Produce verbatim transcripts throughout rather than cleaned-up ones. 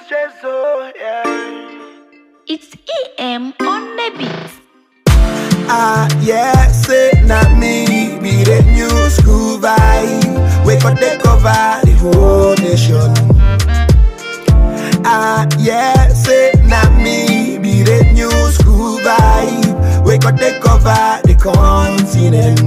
Jayzo, yeah. It's E M on the beat. Ah, yeah, say not me, be the new school vibe. Wake up, they cover the whole nation. Ah, yeah, say not me, be the new school vibe. Wake up, they cover the continent.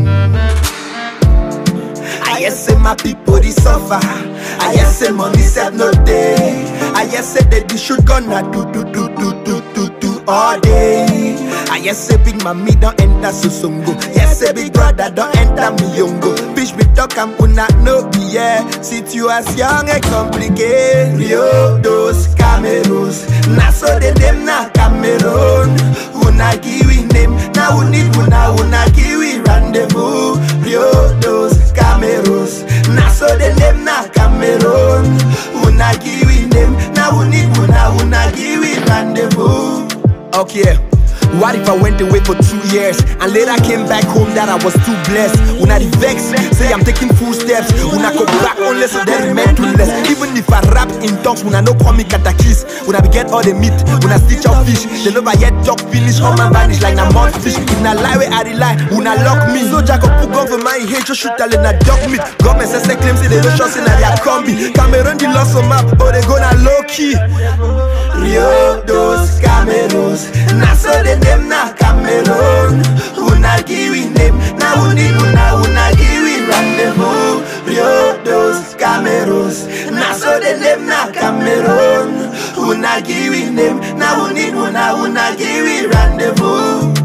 I yes say my people they suffer. I yes say money said no day. I yes say that they should gonna do do do do do do do all day. I yes say big mommy don't enter Susongo. Yes say big brother don't enter Miyongo. Fish be talk and una no be yeah. Situation and complicated. Rio dos kameros. Na so de dem na Cameroon. Una give name. Now we need una una give rendezvous. Rio dos kameros. Na so de dem na Cameroon. Una give name. Now we need una una give rendezvous. Okay. What if I went away for two years and later came back home that I was too blessed? When I vex, say I'm taking full steps. When I go back unless they remain too less. Even if I rap in tongues, when I no call me katakis. When I be get all the meat, when I stitch out fish, they never yet talk finish, all my vanish like na mouth fish. In a lie where I rely, when I lock me. So Jack up put gun for my head, just shoot all in a dog meat. Government says they claim say they don't shots in a their combi. Cameroon the lost some map, but they gonna low key. Rio dos kameros. Na so de dem na Cameroon. Una give name. Na uni una una give rendezvous. Rio dos kameros. Na so de dem na Cameroon. Una give name. Na uni una una give rendezvous.